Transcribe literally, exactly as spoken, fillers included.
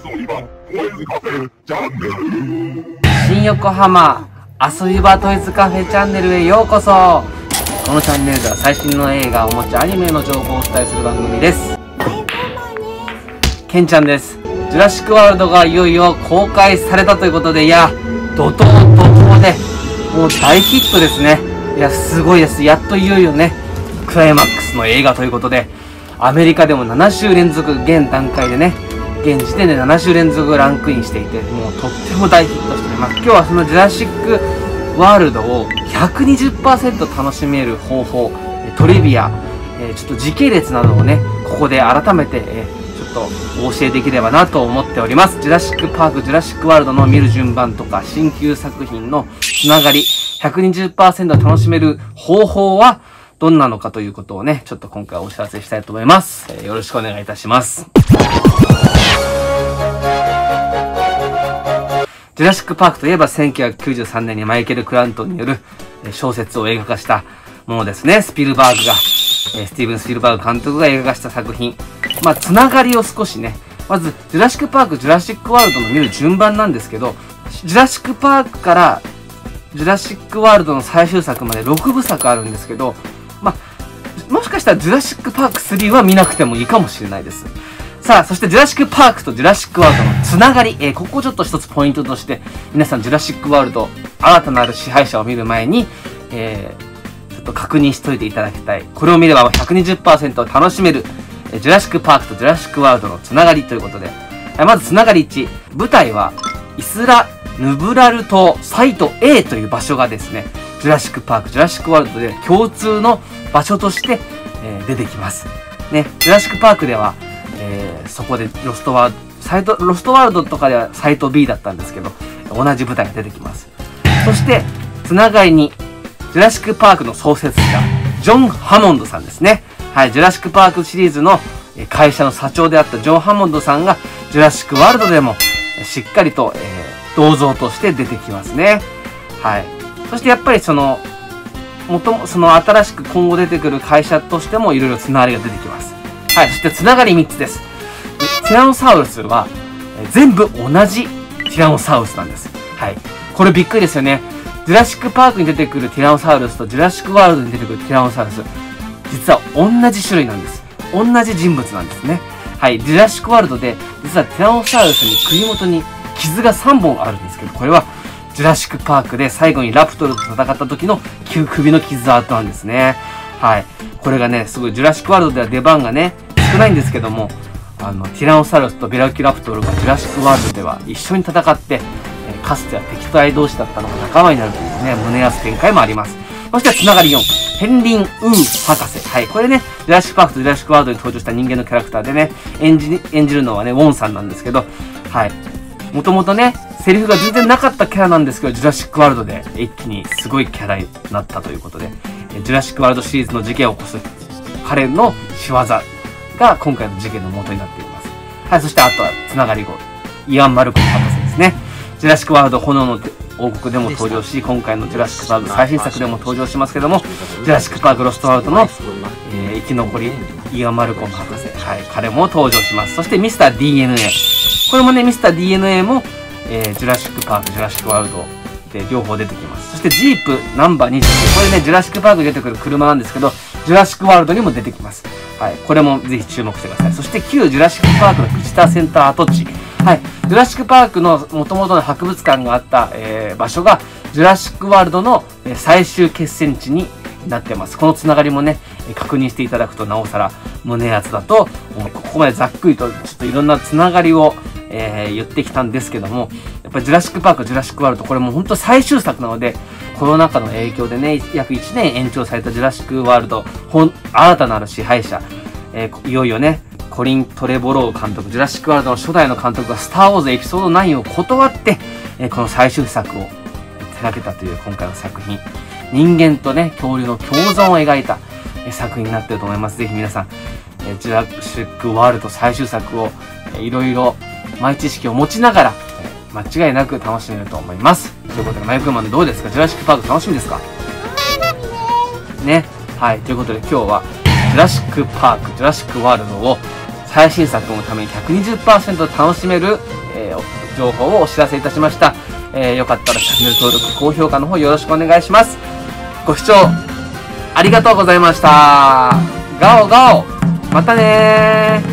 新横浜遊び場トイズカフェチャンネルへようこそ。このチャンネルでは最新の映画、おもちゃ、アニメの情報をお伝えする番組です。ケンちゃんです。ジュラシックワールドがいよいよ公開されたということで、いや、怒涛怒涛で、もう大ヒットですね。いや、すごいです。やっといよいよね、クライマックスの映画ということで、アメリカでもなな週連続、現段階でね、現時点でなな週連続ランクインしていて、もうとっても大ヒットしています。今日はそのジュラシックワールドを ひゃくにじゅっパーセント 楽しめる方法、トリビア、えー、ちょっと時系列などをね、ここで改めて、えー、ちょっとお教えできればなと思っております。ジュラシックパーク、ジュラシックワールドの見る順番とか、新旧作品のつながり、ひゃくにじゅっパーセント 楽しめる方法はどんなのかということをね、ちょっと今回お知らせしたいと思います。えー、よろしくお願いいたします。ジュラシックパークといえばせんきゅうひゃくきゅうじゅうさんねんにマイケル・クラントンによる小説を映画化したものですね。スピルバーグが、スティーブン・スピルバーグ監督が映画化した作品。まあ、つながりを少しね、まず、ジュラシックパーク、ジュラシックワールドの見る順番なんですけど、ジュラシックパークから、ジュラシックワールドの最終作までろくぶさくあるんですけど、まあ、もしかしたらジュラシックパークスリーは見なくてもいいかもしれないです。さあ、そしてジュラシックパークとジュラシックワールドのつながり、えー、ここをちょっと一つポイントとして、皆さんジュラシックワールド、新たなる支配者を見る前に、えー、ちょっと確認しといていただきたい。これを見れば ひゃくにじゅっパーセント 楽しめる、えー、ジュラシックパークとジュラシックワールドのつながりということで、えー、まずつながりいち、舞台はイスラ・ヌブラル島サイト A という場所がですね、ジュラシックパーク、ジュラシックワールドで共通の場所として、えー、出てきます。ね、ジュラシックパークでは、えー、そこでロストワールド、サイト、ロストワールドとかではサイト B だったんですけど、同じ舞台が出てきます。そして、つながりに、ジュラシックパークの創設者、ジョン・ハモンドさんですね。はい、ジュラシックパークシリーズの会社の社長であったジョン・ハモンドさんが、ジュラシックワールドでもしっかりと、えー、銅像として出てきますね。はい。そしてやっぱりその、もとも、その新しく今後出てくる会社としてもいろいろつながりが出てきます。はい、そしてつながりみっつです。ティラノサウルスは、え全部同じティラノサウルスなんです。はい。これびっくりですよね。ジュラシックパークに出てくるティラノサウルスとジュラシックワールドに出てくるティラノサウルス、実は同じ種類なんです。同じ人物なんですね。はい。ジュラシックワールドで、実はティラノサウルスに首元に傷がさんぼんあるんですけど、これはジュラシックパークで最後にラプトルと戦った時の首の傷跡なんですね。はい。これがね、すごいジュラシックワールドでは出番がね、少ないんですけども、あの、ティラノサウルスとベラキュラプトルがジュラシックワールドでは一緒に戦って、えー、かつては敵対同士だったのが仲間になるというね、胸安展開もあります。そしてつながりよん、ヘンリン・ウー博士。はい、これね、ジュラシックパークとジュラシックワールドに登場した人間のキャラクターでね、演じ、演じるのはね、ウォンさんなんですけど、はい。もともとね、セリフが全然なかったキャラなんですけど、ジュラシックワールドで一気にすごいキャラになったということで、ジュラシックワールドシリーズの事件を起こす彼の仕業が今回の事件の元になっています。はい、そしてあとはつながりご、イアン・マルコム博士ですね。ジュラシックワールド炎の王国でも登場し、今回のジュラシックパーク最新作でも登場しますけども、ジュラシックパークロストワールドの、えー、生き残り、イアン・マルコム博士。はい、彼も登場します。そしてミスター ディーエヌエー。これもね、ミスター ディーエヌエー も、えー、ジュラシックパーク、ジュラシックワールドで両方出てきます。そしてジープナンバーにじゅうきゅう。これね、ジュラシックパークに出てくる車なんですけど、ジュラシックワールドにも出てきます。はい。これもぜひ注目してください。そして旧ジュラシックパークのビジターセンター跡地。はい。ジュラシックパークの元々の博物館があった、えー、場所が、ジュラシックワールドの最終決戦地になってます。このつながりもね、確認していただくとなおさら胸熱だと思う。ここまでざっくりとちょっといろんなつながりを、えー、言ってきたんですけども、やっぱりジュラシックパーク、ジュラシックワールド、これも本当最終作なので、コロナ禍の影響でね、約いちねん延長されたジュラシックワールド、本、新たなる支配者、えー、いよいよね、コリン・トレボロー監督、ジュラシックワールドの初代の監督がスター・ウォーズエピソードナインを断って、えー、この最終作を手掛けたという今回の作品。人間とね、恐竜の共存を描いた、えー、作品になっていると思います。ぜひ皆さん、えー、ジュラシックワールド最終作を、えー、いろいろ前知識を持ちながら、えー、間違いなく楽しめると思います。ということで、マイクロマンどうですか？ジュラシックパーク楽しみですか？ね。はい。ということで今日は、ジュラシックパーク、ジュラシックワールドを最新作のために ひゃくにじゅっパーセント 楽しめる、えー、情報をお知らせいたしました。えー、よかったらチャンネル登録、高評価の方よろしくお願いします。ご視聴ありがとうございました。ガオガオ、またねー。